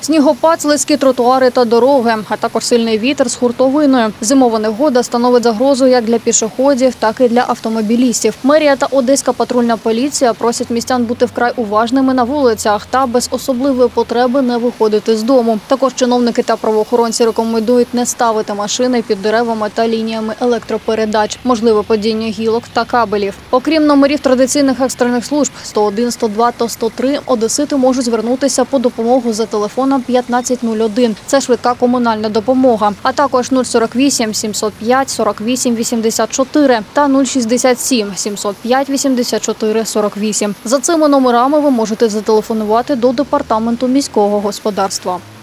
Снігопад, слизькі тротуари та дороги, а також сильний вітер з хуртовиною. Зимова негода становить загрозу як для пішоходів, так і для автомобілістів. Мерія та Одеська патрульна поліція просять містян бути вкрай уважними на вулицях та без особливої потреби не виходити з дому. Також чиновники та правоохоронці рекомендують не ставити машини під деревами та лініями електропередач, можливе падіння гілок та кабелів. Окрім номерів традиційних екстрених служб 101, 102 та 103, одесити можуть звернутися по допомогу за телефоном 1501. Це швидка комунальна допомога. А також 048 705 48 84 та 067 705 84 48. За цими номерами ви можете зателефонувати до Департаменту міського господарства.